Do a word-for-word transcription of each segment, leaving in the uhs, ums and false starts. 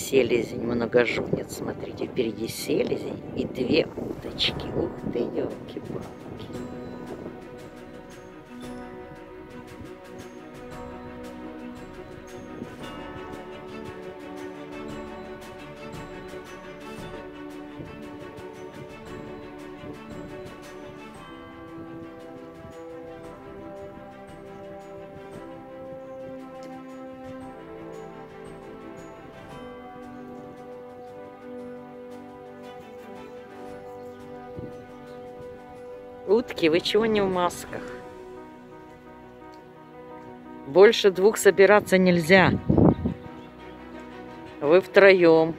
селезень, многоженец. Смотрите, впереди селезень и две уточки. Ух ты, елки-палки. Утки, вы чего не в масках? Больше двух собираться нельзя. Вы втроем.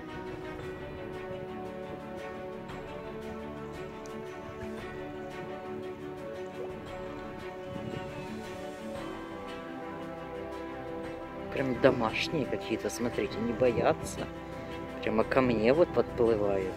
Прям домашние какие-то, смотрите, не боятся. Прямо ко мне вот подплывают.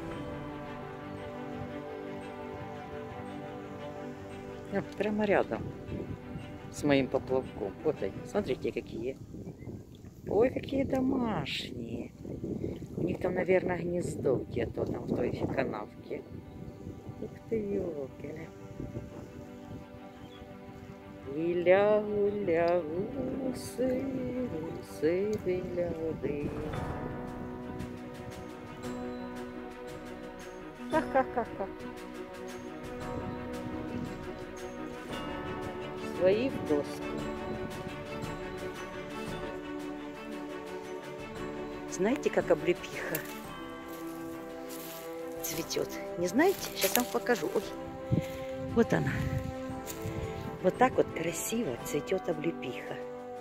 Прямо рядом с моим поплавком. Вот они, смотрите, какие. Ой, какие домашние. У них там, наверное, гнездо где-то там в той канавке. Ух ты, ёлки. Гуля, гуля, гуси, гуси біля води. Ха-ха-ха-ха. Свои в доски. Знаете, как облепиха цветет? Не знаете? Сейчас вам покажу. Ой, вот она. Вот так вот красиво цветет облепиха.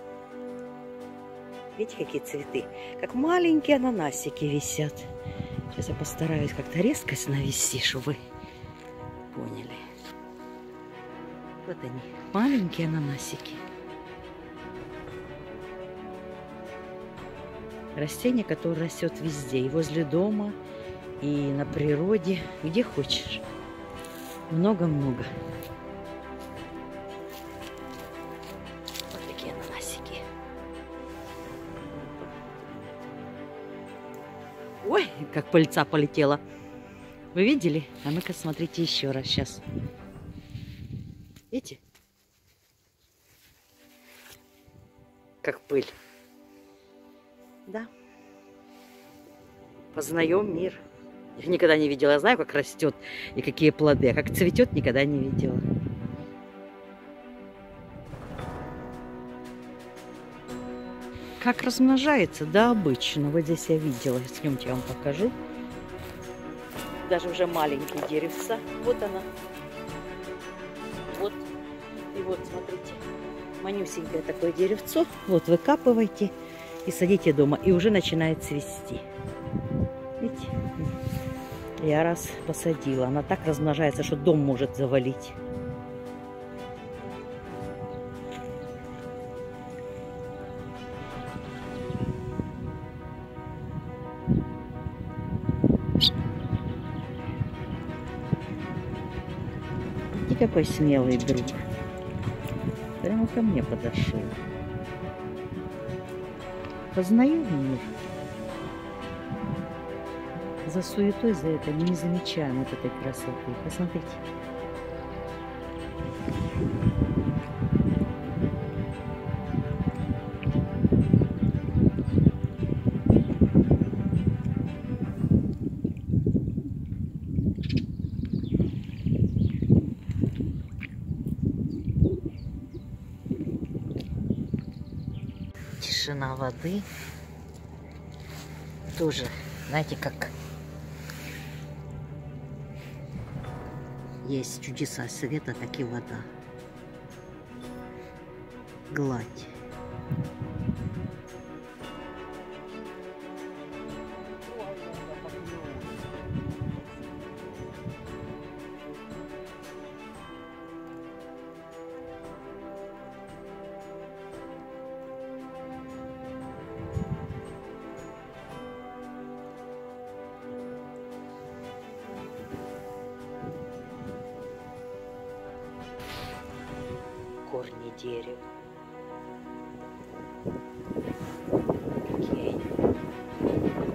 Видите, какие цветы? Как маленькие ананасики висят. Сейчас я постараюсь как-то резкость навести, чтобы вы поняли. Вот они, маленькие ананасики. Растение, которое растет везде, и возле дома, и на природе, где хочешь. Много-много. Вот такие ананасики. Ой, как пыльца полетела. Вы видели? А ну-ка, смотрите еще раз сейчас. Видите? Как пыль. Да. Познаем мир. Я никогда не видела. Я знаю, как растет и какие плоды. А как цветет, никогда не видела. Как размножается? Да, обычно. Вот здесь я видела. Съемте, я вам покажу. Даже уже маленькие деревца. Вот она. Вот. И вот, смотрите. Манюсенькое такое деревцо. Вот выкапывайте и садите дома. И уже начинает цвести. Видите? Я раз посадила. Она так размножается, что дом может завалить. И какой смелый друг. Прямо ко мне подошел. Познаю мир. За суетой, за это мы не замечаем вот этой красоты. Посмотрите. Тишина воды. Тоже, знаете, как есть чудеса света, так и вода. Гладь. Корни дерева. Какие они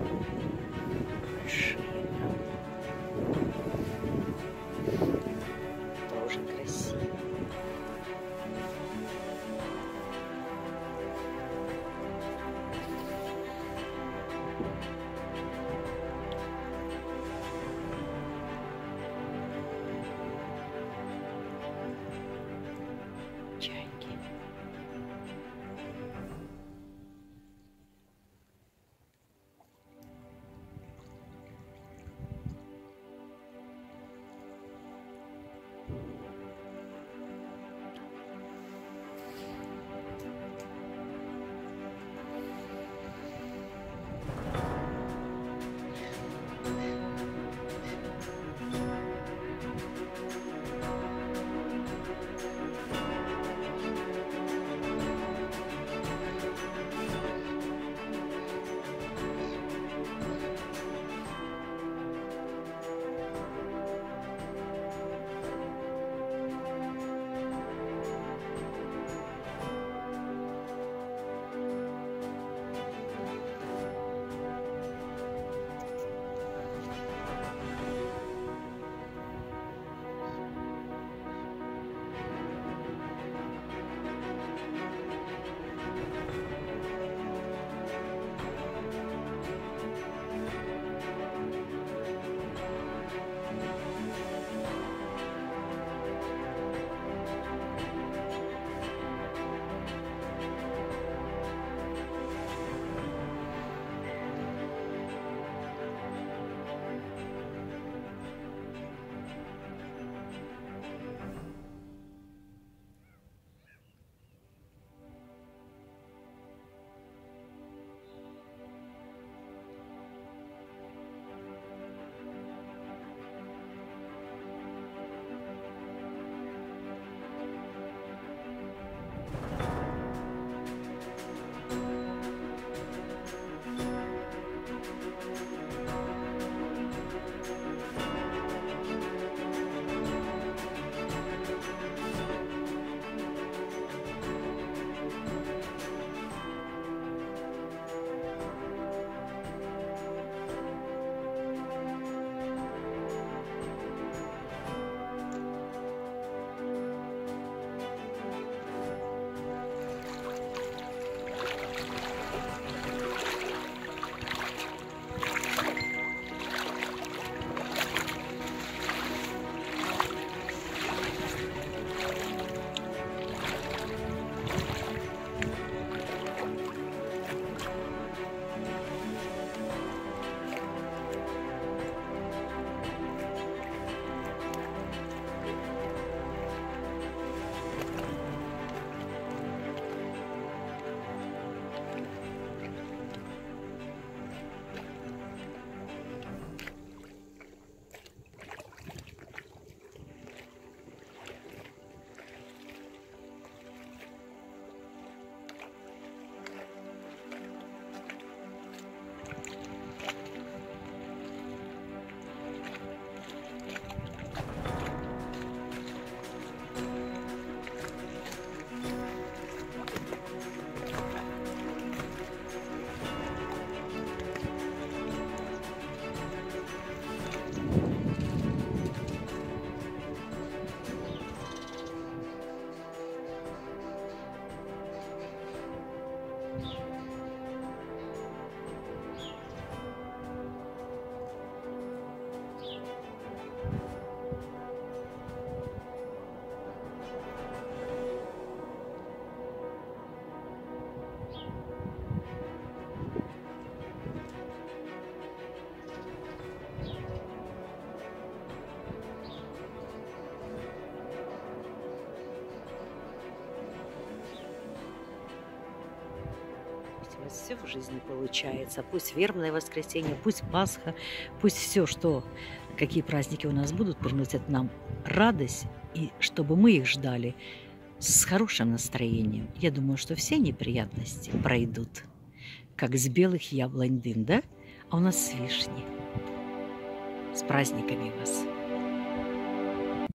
все в жизни получается. Пусть вербное воскресенье, пусть Пасха, пусть все, что, какие праздники у нас будут, приносят нам радость, и чтобы мы их ждали с хорошим настроением. Я думаю, что все неприятности пройдут, как с белых яблонь дым, да? А у нас с вишни. С праздниками вас!